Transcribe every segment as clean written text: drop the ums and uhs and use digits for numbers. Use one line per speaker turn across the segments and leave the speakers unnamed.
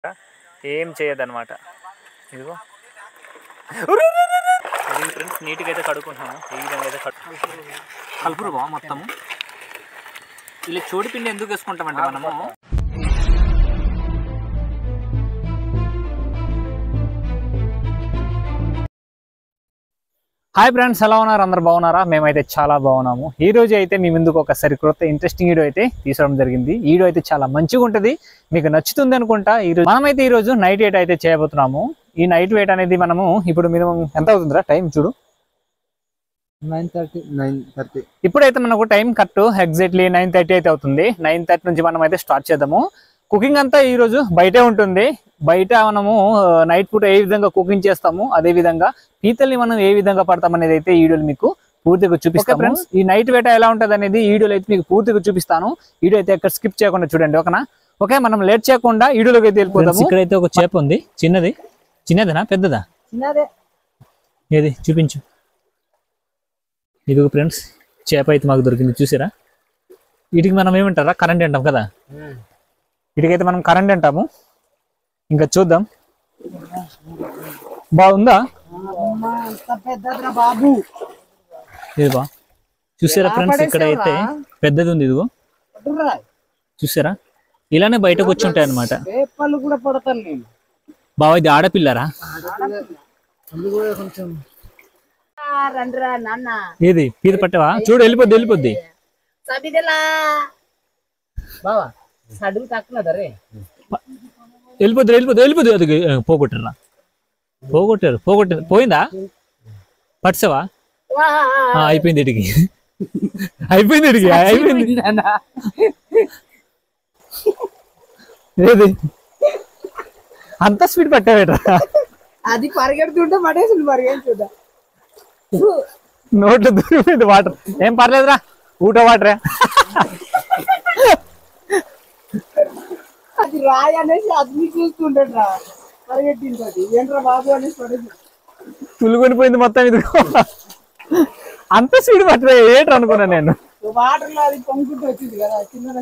ఏం చేయదన్నమాట. ఇదిగో ఫ్రెండ్స్ నీట్గా అయితే కడుక్కుంటున్నాము. ఈ విధంగా అయితే కలుపురు బా మొత్తము. ఇలా చోడిపిండి ఎందుకు వేసుకుంటామంటే మనము హాయ్ ఫ్రెండ్స్, ఎలా ఉన్నారు? అందరు బాగున్నారా? మేమైతే చాలా బాగున్నాము. ఈ రోజు అయితే మీ ముందుకు ఒక సరికొత్త ఇంట్రెస్టింగ్ వీడియో అయితే తీసుకోవడం జరిగింది. ఈ వీడియో అయితే చాలా మంచిగా ఉంటుంది, మీకు నచ్చుతుంది అనుకుంటా. మనమైతే ఈ రోజు నైట్ వేట్ అయితే చేయబోతున్నాము. ఈ నైట్ వేట్ అనేది మనము ఇప్పుడు మినిమం ఎంత అవుతుందిరా టైం చూడు,
9:30.
ఇప్పుడైతే మనకు టైం కరెక్ట్ ఎగ్జాక్ట్లీ 9:30 అయితే అవుతుంది. 9:30 నుంచి మనం అయితే స్టార్ట్ చేద్దాము. కుకింగ్ అంతా ఈ రోజు బయటే ఉంటుంది. బయట మనము నైట్ పూట ఏ విధంగా కుకింగ్ చేస్తాము, అదే విధంగా పీతల్ని మనం ఏ విధంగా పడతాం అనేది అయితే ఈ వీడియోలో మీకు పూర్తిగా చూపిస్తాను. ఫ్రెండ్స్, ఈ నైట్ వేట ఎలా ఉంటుంది అనేది ఈ వీడియోలో అయితే మీకు పూర్తిగా చూపిస్తాను. వీడియో అయితే ఎక్కడ స్కిప్ చేయకుండా చూడండి, ఓకేనా? ఓకే, మనం లేట్ చేయకుండా వీడియోలోకి అయితే వెళ్ళిపోతాము. ఇక్కడైతే ఒక చేప ఉంది. చిన్నదేనా పెద్దదా?
చిన్నదే.
ఏది చూపించు. ఇదిగో ఫ్రెండ్స్, చేప అయితే మాకు దొరికింది. చూసారా? వీటికి మనం ఏమంటారా, కరెంట్ అంటాం కదా. వీటికైతే మనం కరెంట్ అంటాము. ఇంకా చూద్దాం, బాగుందా? ఇది బా చూసారా ఫ్రెండ్స్, ఇక్కడ అయితే పెద్దది ఉంది. ఇదిగో చూసారా, ఇలానే బయటకు వచ్చి ఉంటాయి అనమాట. బావ ఇది ఆడపిల్లరా? ఏది పీత పట్టవా? చూడు, వెళ్ళిపోద్ది. వెళ్ళిపోద్ది. అది పోగొట్టారు. పోయిందా? పట్సవా? అయిపోయింది. ఇడికి అయిపోయింది. ఏది అంత స్పీడ్ పట్టావేట్రా?
అది పరిగెడుతుంటే పడేసి పరిగెడుతుంటా.
నోట్లో దూరిపోయింది వాటర్. ఏం పర్లేదురా, ఊట వాటరే.
అది రాయి అనేసి అది చూస్తుంటాడు రా, పరిగెట్టింది. ఏంట్రా బాబు అనేసి పడేసి
తులుగొనిపోయింది మొత్తం. ఇది అంత స్పీడ్ పట్టరా ఏంట్రా అనుకున్నా నేను.
వాటర్ లో అది పొంగుకుంటూ వచ్చింది కదా, కింద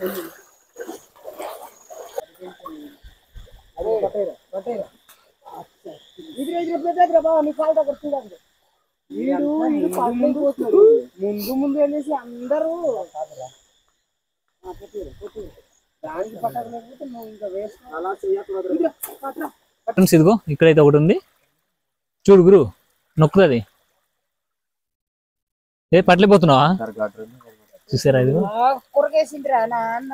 ముందు అనేసి అందరూ
ఇదిగో ఇక్కడైతే ఒకటి ఉంది చూడు గురు, నొక్కుతుంది. ఏ పట్లిపోతున్నావా? చూసారా? ఇది
కొరకేసిండ్రా నాన్న.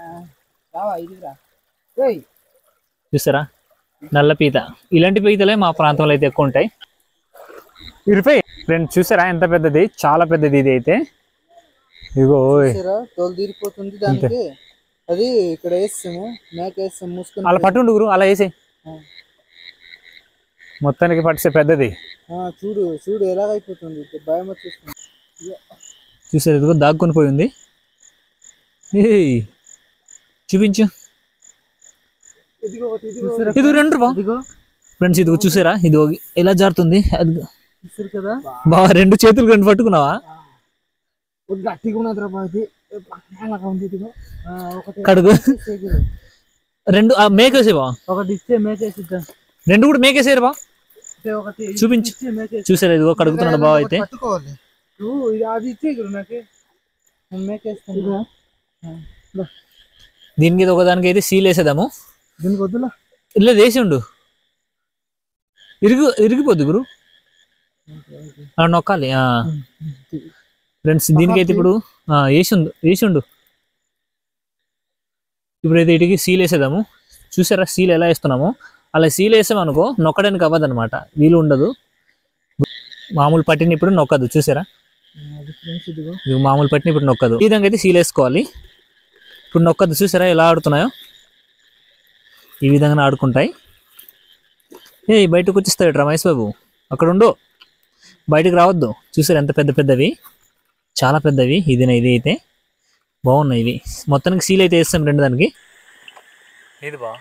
చూసారా, నల్ల పీత. ఇలాంటి పీతలే మా ప్రాంతంలో అయితే ఎక్కువ ఉంటాయి. ఇరిపోయి ఫ్రెండ్స్, చూసారా ఎంత పెద్దది? చాలా పెద్దది ఇది అయితే. ఇదిగో
తోలు తీరిపోతుంది దానికి. అది ఇక్కడ వేస్తాము, మేక వేస్తాము, మూసుకొని
అలా పట్టుండు గురు, అలా వేసే. మొత్తానికి పట్టిసే పెద్దది.
చూడు ఎలాగైపోతుంది, భయం వచ్చేస్తుంది.
చూసారు, ఇదిగో దాక్కుని పోయి ఉంది. చూపించు. ఇది రెండు ఫ్రెండ్స్, ఇదిగో చూసారా, ఇది ఎలా జారుతుంది
కదా.
బాగా రెండు చేతులు రెండు పట్టుకున్నావా?
గట్టిగా ఉన్నది.
కడుగు రెండు మేకేసే బా.
ఒకటి ఇచ్చే మేకేసి,
రెండు కూడా మేకేసారు బా. చూపించు. చూసారా, ఇదిగో కడుగుతున్నాడు బావ అయితే. దీనికి ఒకదానికి అయితే సీల్ వేసేదాము. ఇలా వేసి ఉండు, ఇరిగిపోద్ది గురు. అలా నొక్కాలి. ఫ్రెండ్స్, దీనికైతే ఇప్పుడు వేసి ఉండు. ఇప్పుడైతే ఇటుకి సీల్ వేసేదాము. చూసారా సీల్ ఎలా వేస్తున్నాము? అలా సీల్ వేసామనుకో నొక్కడానికి అవ్వదు అనమాట, వీలు ఉండదు. మామూలు పట్టిన ఇప్పుడు నొక్కదు. చూసారా, మామూలు పట్టిన ఇప్పుడు నొక్కదు. ఈ విధంగా అయితే సీల్ వేసుకోవాలి. ఇప్పుడు నొక్కదు. చూసారా ఎలా ఆడుతున్నాయో? ఈ విధంగా ఆడుకుంటాయి. బయటకు వచ్చేస్తాడు రమేష్ బాబు, అక్కడ ఉండు, బయటకు రావద్దు. చూసారా ఎంత పెద్దవి, చాలా పెద్దవి. ఇది అయితే బాగున్నాయి ఇవి. మొత్తానికి సీల్ అయితే వేస్తాం రెండు దానికి. ఏది బా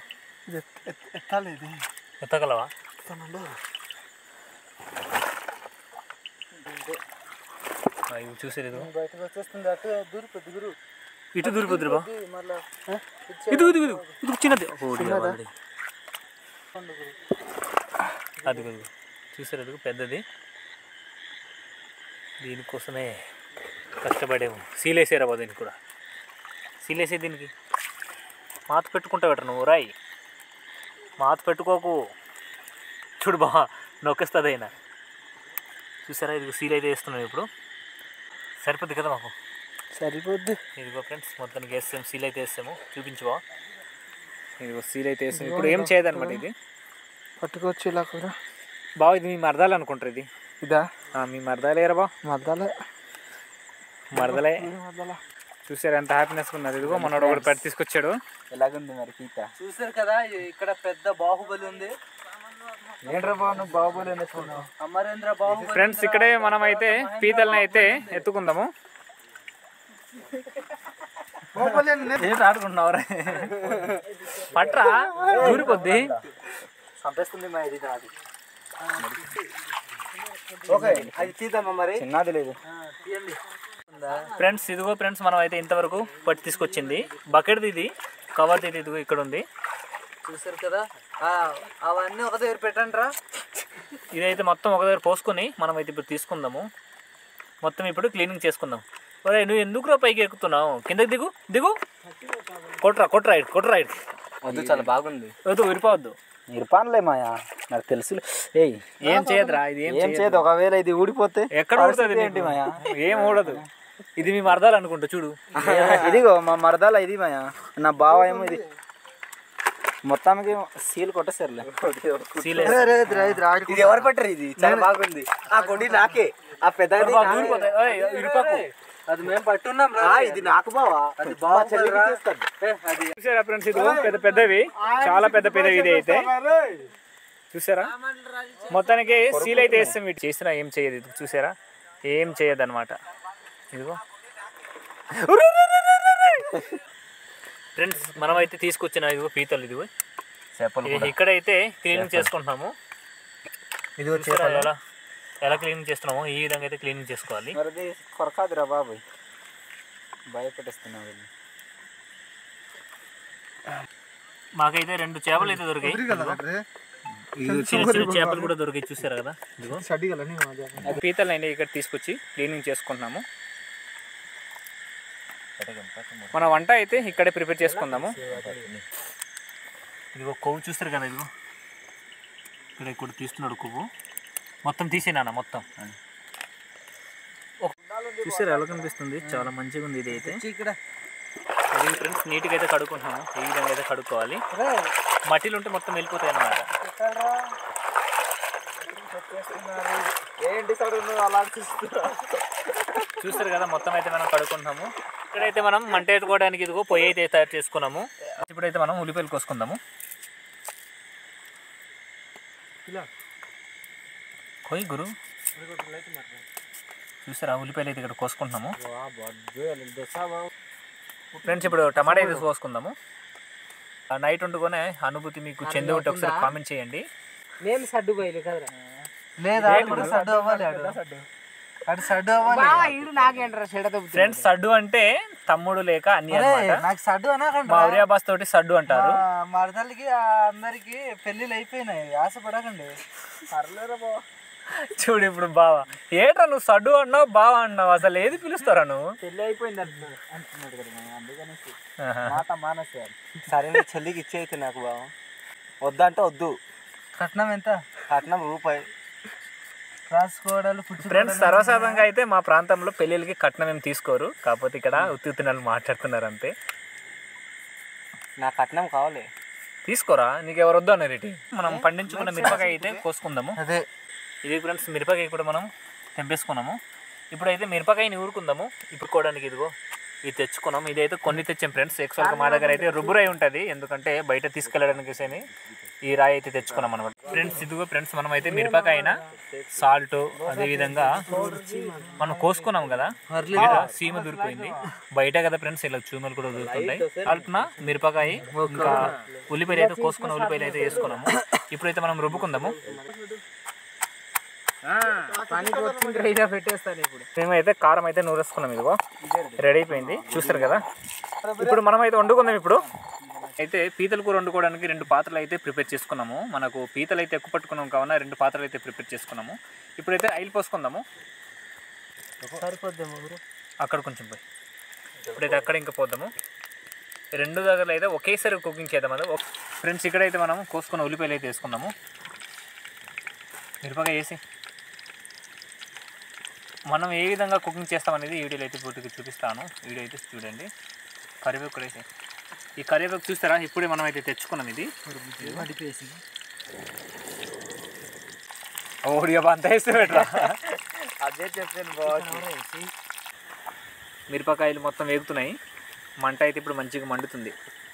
ఎత్తగలవా? చూసారు, ఇటు దూరిపోద్దు బా. ఇది చిన్నది. అది చూసారు, అది పెద్దది. దీనికోసమే కష్టపడేము. సీలేసారా బాబు దీనికి కూడా, సీలేసే దీనికి. మాత పెట్టుకుంటావు ఎట్రా నువ్వు, రాయి మాత పెట్టుకోకు. చూడు బా నొక్కేస్తుంది అయినా. చూసారా, ఇది సీల్ అయితే వేస్తున్నాం ఇప్పుడు. సరిపోద్ది కదా మాకు?
సరిపోద్ది.
ఇదిగో ఫ్రెండ్స్ మొత్తానికి వేస్తాము, సీల్ అయితే వేస్తాము. చూపించవా? ఇదిగో సీల్ అయితే వేస్తాము. ఇప్పుడు ఏం చేయదన్నమాట ఇది
పట్టుకోవచ్చు ఇలా కూడా.
బావ ఇది మీ మరదాలు అనుకుంటారు. ఇది
ఇదా
మీ మరదాలేరా బా?
మద్దలే
మరదలే. చూసారు ఎంత హ్యాపీనెస్ ఉన్నది. ఇదిగో మనోడు ఒకటి పెట్టి తీసుకొచ్చాడు.
ఎలాగుంది మరి పీత? చూసారు కదా, ఇక్కడ పెద్ద బాహుబలి ఉంది. ఏంట్రా బాబు బాహుబలి అమరేంద్ర బాహుబలి.
ఫ్రెండ్స్ ఇక్కడే మనం అయితే పీతల్ని అయితే ఎత్తుకుందాము. ఆడుకుంటున్నావురా పట్రా, ఊరికొద్ది
చంపేస్తుంది మా ఇది నాది. ఓకే అది తీద్దామా మరి? చిన్నది లేదు.
ఫ్రెండ్స్ ఇదిగో ఫ్రెండ్స్ మనం అయితే ఇంతవరకు పట్టి తీసుకొచ్చింది. బకెట్ది ఇది, కవర్ది ఇది ఇదిగో ఇక్కడ ఉంది.
చూసారు కదా, అవన్నీ ఒక దగ్గర పెట్టండి రా.
ఇదైతే మొత్తం ఒక దగ్గర పోసుకొని మనం అయితే ఇప్పుడు తీసుకుందాము. మొత్తం ఇప్పుడు క్లీనింగ్ చేసుకుందాం. ఒరే నువ్వు ఎందుకురా పైకి ఎక్కుతున్నావు? కిందకి దిగు దిగు. కొట్రా కొట్రా కొట్రా.
వద్దు, చాలా బాగుంది.
వద్దు, విరిపోవద్దు.
ఇర్పాన్లే మాయా, నాకు తెలుసు.
ఏం చేయదురా, ఇది ఏం చేయదు.
ఒకవేళ ఇది ఊడిపోతే
ఎక్కడ ఊడుతుంది ఏంటి మాయా? ఏం ఊడదు. ఇది మీ మరదాలు అనుకుంటా, చూడు.
ఇదిగో మా మరదాల ఇది మాయా. నా బావ ఏమో ఇది మొత్తానికి సీల్ కొట్టేసారులే. ఇది ఎవరు పట్టారు? ఇది చాలా బాగుంది. ఆ కొడి నాకే, ఆ పెద్ద అది మేము పట్టున్నాం. ఇది నాకు బావా, అది బాగా
చూసారా ఫ్రెండ్స్, ఇది పెద్ద పెద్దవి, చాలా పెద్ద పెద్దవి. ఇది అయితే చూసారా, మొత్తానికి సీల్ అయితే వేస్తాం. వీటి చేసినా ఏం చేయదు. ఇది చూసారా, ఏం చేయదు అనమాట. ఇదిగో ఫ్రెండ్స్ మనం అయితే తీసుకొచ్చిన ఇదిగో పీతలు, ఇదిగో ఇక్కడైతే క్లీనింగ్ చేసుకుంటున్నాము.
ఇదిగో
ఎలా క్లీనింగ్ చేస్తున్నామో ఈ విధంగా అయితే క్లీనింగ్ చేసుకోవాలి.
కొరకాదురా బాబు, భయపెట్టేస్తున్నావు.
మాకైతే 2 చేపలు అయితే దొరికాయి. చిన్న చిన్న చేపలు కూడా దొరికాయి. చూసారు కదా, ఇదిగో పీతలు అయితే ఇక్కడ తీసుకొచ్చి క్లీనింగ్ చేసుకుంటున్నాము. మన వంట అయితే ఇక్కడే ప్రిపేర్ చేసుకుందాము. ఇదిగో కొవ్వు చూస్తారు కదా, ఇదిగో ఇక్కడ తీస్తున్నాడు కొవ్వు. మొత్తం తీసేనా మొత్తం. చూసారు ఎలా కనిపిస్తుంది, చాలా మంచిగా ఉంది. ఇది అయితే ఇది ఫ్రెండ్స్ నీట్గా అయితే కడుక్కుంటున్నాము. ఈ విధంగా అయితే కడుక్కోవాలి. మట్టిలు ఉంటే మొత్తం వెళ్ళిపోతాయి అన్నమాట. చూస్తారు కదా, మొత్తం అయితే మనం కడుక్కుంటున్నాము. ఇక్కడైతే మనం మంట పెట్టుకోవడానికి ఇదిగో పొయ్యి అయితే తయారు చేసుకున్నాము. ఇప్పుడైతే మనం ఉల్లిపాయలు కోసుకుందాము. కొయ్యి గురు. చూసారా, ఉల్లిపాయలు అయితే ఇక్కడ కోసుకుంటున్నాము. ఫ్రెండ్స్ ఇప్పుడు టమాటా అయితే కోసుకుందాము. నైట్ వండుకునే అనుభూతి మీకు చెంది ఉంటే ఒకసారి కామెంట్ చేయండి.
నేను సడ్డు పోయలే కదరా, లేదా సడ్డు అవ్వాలి.
ఫ్రెండ్స్ సడ్డు అంటే తమ్ముడు లేక అన్ని అన్నమాట.
నాకు సడ్డు అనకండి,
మా ఊరియాబాస్ తోటి సడ్డు అంటారు.
మరదలకి అందరికి పెళ్ళిళ్ళు అయిపోయినాయి, ఆశపడకండి.
చూడు ఇప్పుడు బావా, ఏట్రా నువ్వు సడ్డు అన్నావు బావా అన్నావు, అసలు ఏది పిలుస్తారా నువ్వు?
పెళ్ళి అయిపోయింది అంటున్నాడు కదా, అందుకనేసి మాట మానేసారు. సరే చెల్లికి ఇచ్చేయితే నాకు బావ, వద్దంటే వద్దు. కట్నం ఎంత? కట్నం రూపాయి. రాసుకోవడాలు
ఫ్రెండ్స్ సర్వసాధారణంగా అయితే మా ప్రాంతంలో పెళ్ళిళ్ళకి కట్నం ఏం తీసుకోరు. కాకపోతే ఇక్కడ ఉత్తినాలు మాట్లాడుతున్నారు అంతే.
నా కట్నం కావాలి.
తీసుకోరా, నీకు ఎవరు వద్దు అన్నారు. ఇటు మనం పండించుకున్న మిరపకాయ అయితే కోసుకుందాము.
అదే
ఇది ఫ్రెండ్స్ మిరపకాయ కూడా మనం తెంపేసుకున్నాము. ఇప్పుడైతే మిరపకాయని ఊరుకుందాము. ఇప్పుడు కోవడానికి ఇదిగో ఇది తెచ్చుకున్నాము. ఇదైతే కొన్ని తెచ్చాం ఫ్రెండ్స్. ఎక్స్ట్రా మా దగ్గర అయితే రుబ్బురాయి ఉంటుంది, ఎందుకంటే బయట తీసుకెళ్ళడానికి ఈ రాయి అయితే తెచ్చుకున్నాం అనమాట. ఫ్రెండ్స్ ఇదిగో ఫ్రెండ్స్ మనం అయితే మిరపకాయన సాల్ట్ అదేవిధంగా మనం కోసుకున్నాం కదా, సీమ దూరిపోయింది బయట కదా ఫ్రెండ్స్. ఇలా చూమలు కూడా దొరుకుతుంటాయి. సాల్ట్న మిరపకాయ ఇంకా ఉల్లిపాయలు అయితే కోసుకున్న ఉల్లిపాయలు అయితే వేసుకున్నాము. ఇప్పుడైతే మనం రుబ్బుకుందాము.
పెట్టేస్తాను. ఇప్పుడు
మేమైతే కారం అయితే నూరేసుకున్నాం. ఇదిగో రెడీ అయిపోయింది, చూస్తారు కదా. ఇప్పుడు మనం అయితే వండుకుందాం. ఇప్పుడు అయితే పీతల కూర వండుకోవడానికి 2 పాత్రలు అయితే ప్రిపేర్ చేసుకున్నాము. మనకు పీతలు అయితే ఎక్కువ పట్టుకున్నాం కావున 2 పాత్రలు అయితే ప్రిపేర్ చేసుకున్నాము. ఇప్పుడైతే ఆయిల్ పోసుకుందాము.
సరిపోద్దాము
అక్కడ కొంచెం పోయి ఇప్పుడైతే అక్కడ ఇంకా పోద్దాము. 2 దగ్గరలో అయితే ఒకేసారి కుకింగ్ చేద్దాం. అది ఫ్రెండ్స్ ఇక్కడైతే మనం కోసుకున్న ఉల్లిపాయలు అయితే వేసుకుందాము. మిరపకాయ వేసి మనం ఏ విధంగా కుకింగ్ చేస్తామనేది ఈ వీడియోలో అయితే పూర్తిగా చూపిస్తాను. వీడియో అయితే చూడండి. కరివేపాకు కూడా వేసి ఈ కరివేపాకు చూస్తారా, ఇప్పుడే మనం అయితే తెచ్చుకున్నాం. ఇది ఓడియో అంత వేస్తే పెట్టరా
అదే చెప్పాను బాగుంది.
మిరపకాయలు మొత్తం వేగుతున్నాయి. మంట అయితే ఇప్పుడు మంచిగా మండుతుంది.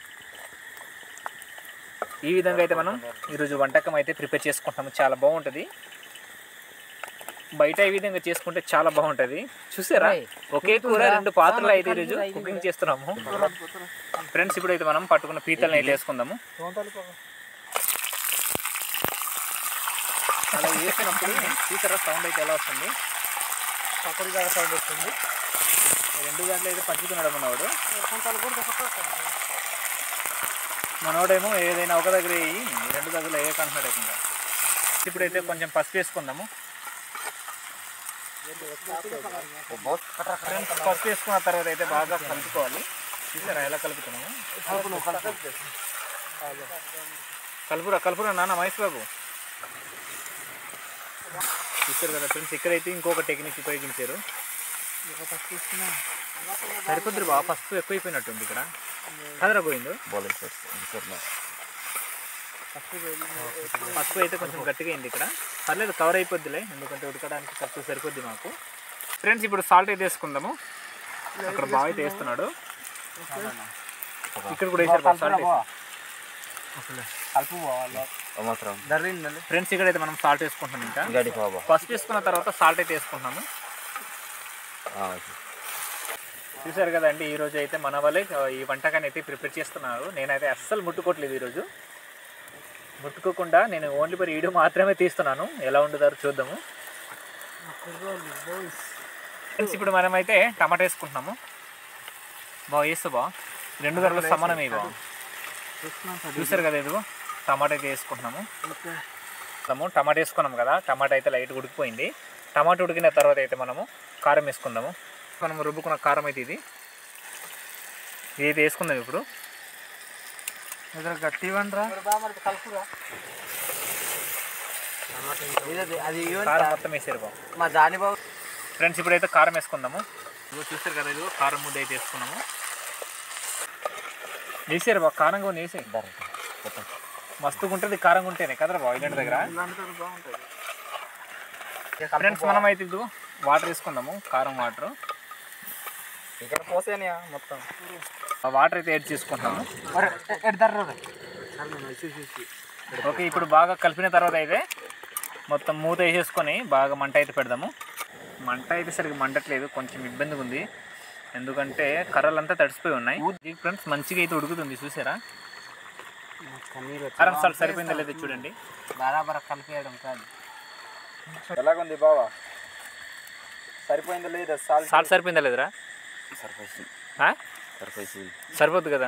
ఈ విధంగా అయితే మనం ఈరోజు వంటకం అయితే ప్రిపేర్ చేసుకుంటాము. చాలా బాగుంటుంది. బయట ఈ విధంగా చేసుకుంటే చాలా బాగుంటుంది. చూసారా, ఒకే కూర 2 పాత్రలు అయితే ఈరోజు కుకింగ్ చేస్తున్నాము. ఫ్రెండ్స్ ఇప్పుడైతే మనం పట్టుకున్న పీతల్ని అయితే వేసుకుందాము. అలా వేసినప్పుడు చూసారా సౌండ్ అయితే ఎలా వస్తుంది, పక్కడిగా సౌండ్ వస్తుంది. 2 గంటలు అయితే పట్టుకున్నాడు మనవాడు. మనోడేమో ఏదైనా ఒక దగ్గర వేయి 2 దగ్గర వేయకంటున్నాడు. ఇంకా ఇప్పుడైతే కొంచెం పసుపు వేసుకుందాము. ఫ్రెండ్స్ పసుపు వేసుకున్న తర్వాత అయితే బాగా కలుపుకోవాలి. చూసారా ఎలా కలుపుతున్నాము. కలుపురా నాన్న మహేష్ బాబు. చూసారు కదా ఫ్రెండ్స్, ఇక్కడైతే ఇంకొక టెక్నిక్ ఉపయోగించారు. సరిపోద్దు బాగా, పసుపు ఎక్కువైపోయినట్టుంది ఇక్కడ. కదరా పోయింది. పసుపు అయితే కొంచెం గట్టిగా అయింది ఇక్కడ. పర్లేదు, కవర్ అయిపోద్దిలే, ఎందుకంటే ఉడకడానికి పసుపు సరిపోద్ది మాకు. ఫ్రెండ్స్ ఇప్పుడు సాల్ట్ అయితే వేసుకుందాము. అక్కడ బాగా అయితే వేస్తున్నాడు. ఇక్కడ కూడా వేసారు సాల్ట్. ఫ్రెండ్స్ ఇక్కడైతే మనం సాల్ట్ వేసుకుంటాం. ఇంకా పసుపు వేసుకున్న తర్వాత సాల్ట్ అయితే వేసుకుంటున్నాము. చూసారు కదండి, ఈరోజు అయితే మన వాళ్ళే ఈ వంటకాన్ని అయితే ప్రిపేర్ చేస్తున్నారు. నేనైతే అస్సలు ముట్టుకోవట్లేదు ఈరోజు. ముట్టుకోకుండా నేను ఓన్లీ మరి వీడియో మాత్రమే తీస్తున్నాను. ఎలా ఉంటుందో చూద్దాము. ఫ్రెండ్స్ ఇప్పుడు మనమైతే టమాటా వేసుకుంటున్నాము. బాగా వేస్తా బా, 2 ధరలు సమానమే బా. చూసారు కదా, ఇదిగో టమాటా అయితే వేసుకుంటున్నాము. టమాటా వేసుకున్నాము కదా, టమాటా అయితే లైట్ ఉడికిపోయింది. టమాటా ఉడికిన తర్వాత అయితే మనము కారం వేసుకుందాము. మనం రుబ్బుకున్న కారం అయితే ఇది అయితే వేసుకుందాం. ఇప్పుడు
గట్టి వండరా
కారం మొత్తం వేసారు బాబు.
మా దాని బాబు.
ఫ్రెండ్స్ ఇప్పుడైతే కారం వేసుకుందాము. చూస్తారు కదా, ఇది కారం ముద్ద అయితే వేసుకున్నాము. వేసారు బాబు, కారంగా వేసే మస్తుగా ఉంటుంది. కారంగా ఉంటేనే కదరా బాబు ఇలాంటి దగ్గర. ఫ్రెండ్స్ మనం అయితే ఇది వాటర్ వేసుకుందాము, కారం వాటర్.
ఇక్కడ పోసేనా మొత్తం
వాటర్ అయితే యాడ్ చేసుకుంటాము. ఓకే, ఇప్పుడు బాగా కలిపిన తర్వాత అయితే మొత్తం మూత వేసేసుకొని బాగా మంట అయితే పెడదాము. మంట అయితే సరిగ్గా మండట్లేదు, కొంచెం ఇబ్బందిగా ఉంది. ఎందుకంటే కర్రలంతా తడిసిపోయి ఉన్నాయి. ఫ్రెండ్స్ మంచిగా అయితే ఉడుకుతుంది. చూసారా, కారం సాల్ట్ సరిపోయిందా లేదా చూడండి.
బరాబర కలిపేయడం కాదు. ఎలాగుంది బావా, సరిపోయిందా లేదా?
సాల్ట్ సరిపోయిందా లేదురా? సరిపోద్దు కదా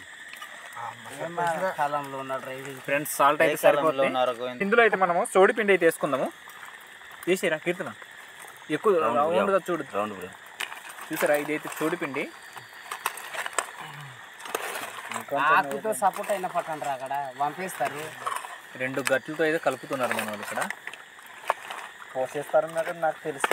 ఫ్రెండ్స్. సాల్ట్ అయితే సరిపోతుంది. ఇందులో అయితే మనము సోడిపిండి అయితే వేసుకుందాము. వేసారా కీర్తన, ఎక్కువ రౌండ్గా చూడు. చూసారా, ఇదైతే సోడిపిండి.
సపోర్ట్ అయిన పట్టండి అక్కడ పంపిస్తారు.
2 గట్లతో అయితే కలుపుతున్నారు మన వాళ్ళు. ఇక్కడ
పోసేస్తారు నాకు తెలుసు.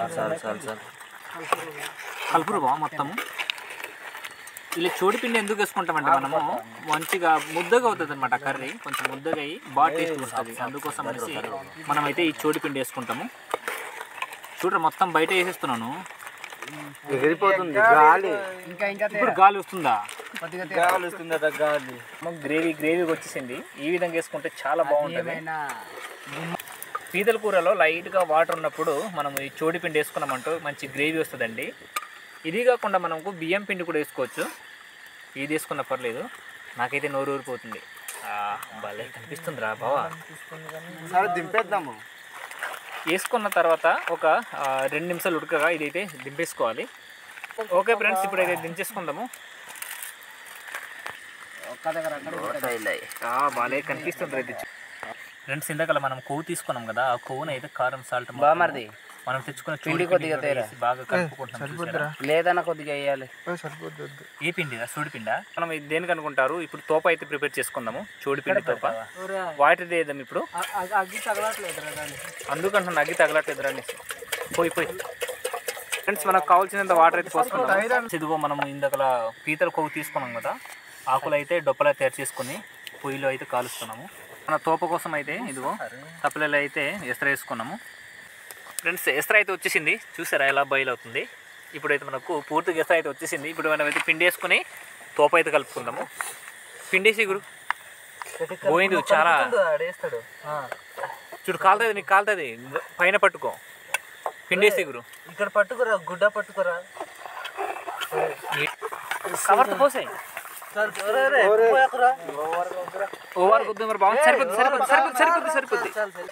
కలుపురు బా మొత్తము. ఇలా చోడిపిండి ఎందుకు వేసుకుంటామంటే మనము మంచిగా ముద్దగా అవుతుంది అనమాట. కర్రీ కొంచెం ముద్దగా అయ్యి బాగా టేస్ట్ వస్తుంది. అందుకోసం అనేసి మనమైతే ఈ చోడిపిండి వేసుకుంటాము. చూడరా, మొత్తం బయట వేసేస్తున్నాను.
ఎగిరిపోతుంది గాలి.
ఇప్పుడు గాలి వస్తుందా?
గాలి వస్తుందా? గాలి
గ్రేవీగా వచ్చేసింది. ఈ విధంగా వేసుకుంటే చాలా బాగుంటుంది. పీతల కూరలో లైట్గా వాటర్ ఉన్నప్పుడు మనం ఈ చోడిపిండి వేసుకున్నామంటూ మంచి గ్రేవీ వస్తుందండి. ఇది కాకుండా మనకు బియ్యం పిండి కూడా వేసుకోవచ్చు. ఇది వేసుకున్న పర్లేదు. నాకైతే నోరు ఊరిపోతుంది. భలే కనిపిస్తుంది రా బావా.
దింపేద్దాము.
వేసుకున్న తర్వాత ఒక 2 నిమిషాలు ఉడకగా ఇదైతే దింపేసుకోవాలి. ఓకే ఫ్రెండ్స్, ఇప్పుడైతే దించేసుకుందాము. బాగా కనిపిస్తుంది రైతు. ఫ్రెండ్స్ ఇందాక మనం కొవ్వు తీసుకున్నాం కదా, ఆ కొవ్వును అయితే కారం సాల్ట్ మనం తెచ్చుకున్న పిండి కొద్దిగా బాగా కలుపుకుంటున్నాం.
లేదన్నా కొద్దిగా వేయాలి.
ఏ పిండిదా? సూడి పిండా? మనం ఇది దేనికి అనుకుంటారు? ఇప్పుడు తోప అయితే ప్రిపేర్ చేసుకుందాము. చోడి పిండి తోప. వాటర్ వేద్దాం ఇప్పుడు.
అగ్గి తగలట్లేదు,
అందుకంటున్నాను అగ్గి తగలట్లేదు అనేసి. పోయి ఫ్రెండ్స్ మనకు కావాల్సినంత వాటర్ అయితే పోసుకుంటాం. ఇదిగో మనం ఇందాక పీతల కొవ్వు తీసుకున్నాం కదా, ఆకులు అయితే డొప్పలా తయారు చేసుకుని పొయ్యిలో అయితే కాలుస్తున్నాము. మన తోప కోసం అయితే ఇదిగో తప్పలలో అయితే ఎసరు వేసుకున్నాము. ఫ్రెండ్స్ ఎసరు అయితే వచ్చేసింది, చూసారా ఎలా బాయిల్ అవుతుంది. ఇప్పుడైతే మనకు పూర్తిగా ఎసరు అయితే వచ్చేసింది. ఇప్పుడు మనం అయితే పిండి వేసుకుని తోప అయితే కలుపుకుందాము. పిండి వేసి గురు పోయింది చాలా. చూడు కాలుతుంది, నీకు కాలుతుంది. పైన పట్టుకో, పిండి వేసి గురు.
ఇక్కడ పట్టుకురా, గుడ్డ పట్టుకురా.
కవర్తో పోసాయి. ఓవర్ కొద్ది మరి బాగుంది. సరిపోద్ది.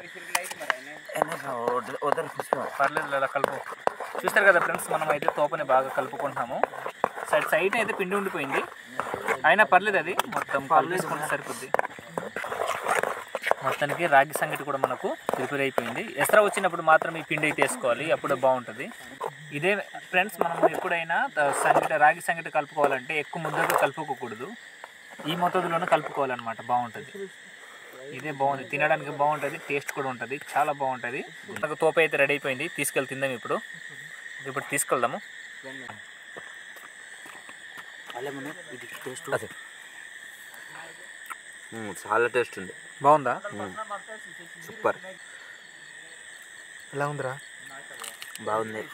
పర్లేదు అలా కలుపు. చూస్తారు కదా ఫ్రెండ్స్, మనం అయితే తోపని బాగా కలుపుకుంటున్నాము. సైడ్ అయితే పిండి ఉండిపోయింది, అయినా పర్లేదు, అది మొత్తం కలిపేసుకుంటే సరిపోద్ది. మొత్తానికి రాగి సంగటి కూడా మనకు ప్రిపేర్ అయిపోయింది. ఎసరా వచ్చినప్పుడు మాత్రం ఈ పిండి అయితే వేసుకోవాలి, అప్పుడే బాగుంటుంది. ఇదే ఫ్రెండ్స్, మనం ఎప్పుడైనా రాగి సంగటి కలుపుకోవాలంటే ఎక్కువ ముద్దగా కలుపుకోకూడదు, ఈ మొత్తలోనే కలుపుకోవాలన్నమాట. బాగుంటుంది. ఇదే బాగుంది, తినడానికి బాగుంటుంది, టేస్ట్ కూడా ఉంటుంది, చాలా బాగుంటుంది. మనకు తోప అయితే రెడీ అయిపోయింది, తీసుకెళ్ళి తిందాం. ఇప్పుడు తీసుకెళ్దాము.
చాలా టేస్ట్ ఉంది.
బాగుందా?
సూపర్.
ఎలా ఉందిరా?
బాగుంది.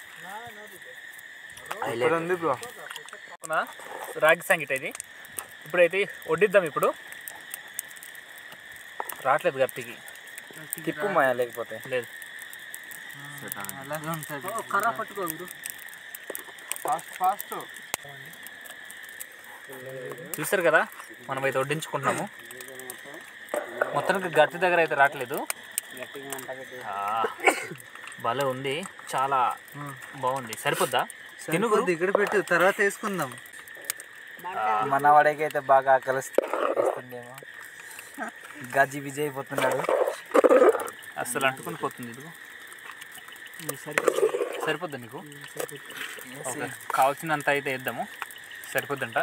రాగి సంగటి ఇది. ఇప్పుడైతే వడ్డిద్దాం. ఇప్పుడు రావట్లేదు గట్టికి,
తిప్పు మాయా, లేకపోతే
లేదు. చూస్తారు కదా, మనం అయితే వడ్డించుకుంటున్నాము. మొత్తానికి గట్టి దగ్గర అయితే రావట్లేదు. భలే ఉంది, చాలా బాగుంది. సరిపోద్దా? తినుగు
ఇక్కడ పెట్టు, తర్వాత వేసుకుందాం. మన వాడికి అయితే బాగా ఆకలిస్తుందేమో. గజ్జి బిజీ అయిపోతున్నాడు,
అసలు అంటుకుని పోతుంది. ఇదిగో సరిపోద్దా నీకు? ఓకే, కావాల్సినంత అయితే వేద్దాము. సరిపోద్దంట.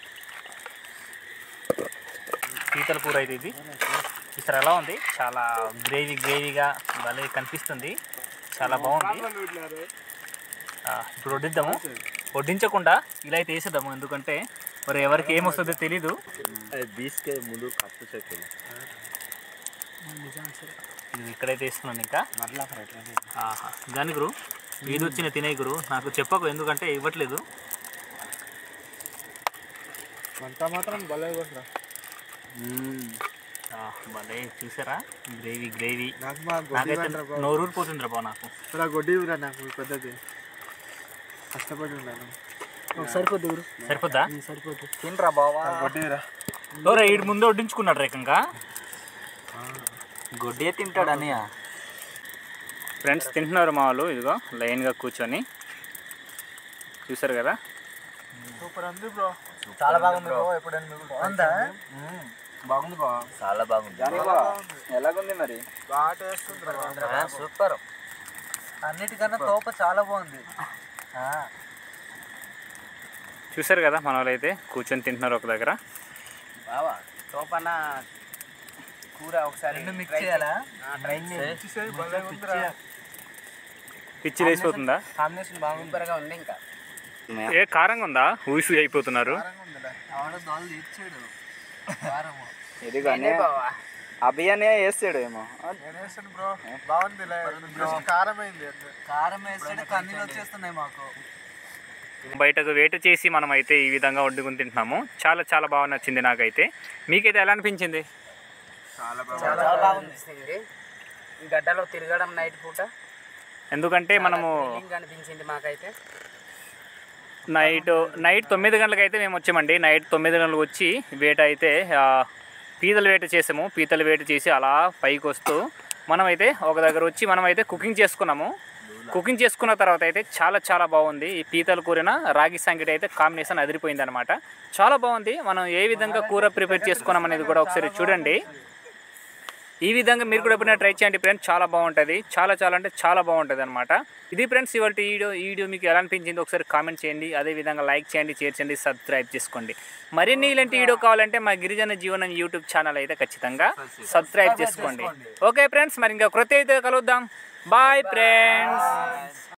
పీతల కూర అయితే ఇది. ఇక్కడ ఎలా ఉంది? చాలా గ్రేవీగా భలే కనిపిస్తుంది, చాలా బాగుంది. ఇప్పుడు వడ్డిద్దాము. వడ్డించకుండా ఇలా అయితే వేసేద్దాము, ఎందుకంటే మరి ఎవరికి ఏమొస్తుందో తెలీదు. ఇది ఇక్కడైతే వేసుకున్నాను. ఇంకా దాని గురు ఏది వచ్చిన తినే గురు, నాకు చెప్పకు, ఎందుకంటే ఇవ్వట్లేదు.
మాత్రం భలే
భలే చూసారా, గ్రేవీ. నాకైతే నోరూరిపోతుందిరా బా. నాకు
గొడ్డిరా, నాకు పెద్దది కష్టపడి ఉన్నాను.
సరిపోద్దా?
సరిపోద్ది. తినరా బావా, గొడ్డిరా.
ఎవరా ఈడు ముందే వడ్డించుకున్నాడు రేకంగా.
గొడ్డే తింటాడు అని.
ఫ్రెండ్స్ తింటున్నారు మా వాళ్ళు, ఇదిగో లైన్గా కూర్చొని. చూసారు కదా,
సూపర్ ఉంది బ్రో. చాలా బాగుంది బ్రో. ఎప్పుడైనా బాగుందా? బాగుంది బా, చాలా బాగుంది. ఎలాగుంది మరి? బాగా టేస్ట్ ఉంది. సూపర్. అన్నిటికన్నా తోప చాలా బాగుంది.
చూసారు కదా, మన వాళ్ళు అయితే కూర్చొని తింటున్నారు ఒక దగ్గర.
బావా తోపన కూర ఒకసారి మిక్స్ చేయాలా?
పిచ్చి వేసిపోతుందా?
కాంబినేషన్ బాగుంది ఉంది. ఇంకా
ఏ కారంగా ఉందా? ఊసి అయిపోతున్నారు.
అభియానే వేస్తాడు ఏమో. బాగుంది, కారం అయింది. కారం వేస్తాడు, కన్నీళ్ళు వచ్చేస్తున్నాయి మాకు.
బయటకు వేట చేసి మనం అయితే ఈ విధంగా వండుకుని తింటున్నాము. చాలా చాలా బాగా నచ్చింది నాకైతే. మీకైతే ఎలా అనిపించింది?
చాలా బాగుంది. ఈ గడ్డలో తిరగడం నైట్ పూట,
ఎందుకంటే మనము
అనిపించింది మాకైతే.
నైట్ 9 గంటలకు అయితే మేము వచ్చామండి. నైట్ 9 గంటలకు వచ్చి వేట అయితే పీతల వేట చేసాము. పీతల వేట చేసి అలా పైకి వస్తూ మనమైతే ఒక దగ్గర వచ్చి మనమైతే కుకింగ్ చేసుకున్నాము. కుకింగ్ చేసుకున్న తర్వాత అయితే చాలా చాలా బాగుంది. ఈ పీతల కూరన రాగి సంగటి అయితే కాంబినేషన్ అదిరిపోయింది అనమాట. చాలా బాగుంది. మనం ఏ విధంగా కూర ప్రిపేర్ చేసుకున్నాం అనేది కూడా ఒకసారి చూడండి. ఈ విధంగా మీరు కూడా ఎప్పుడైనా ట్రై చేయండి ఫ్రెండ్స్, చాలా బాగుంటుంది. చాలా చాలా అంటే చాలా బాగుంటుంది అనమాట. ఇది ఫ్రెండ్స్ ఇవాళ వీడియో మీకు ఎలా అనిపించింది ఒకసారి కామెంట్ చేయండి. అదేవిధంగా లైక్ చేయండి, షేర్ చేయండి, సబ్స్క్రైబ్ చేసుకోండి. మరిన్ని ఇలాంటి వీడియో కావాలంటే మా గిరిజన జీవనం యూట్యూబ్ ఛానల్ అయితే ఖచ్చితంగా సబ్స్క్రైబ్ చేసుకోండి. ఓకే ఫ్రెండ్స్, మరి ఇంకా క్రొత్త అయితే కలుద్దాం. Bye friends.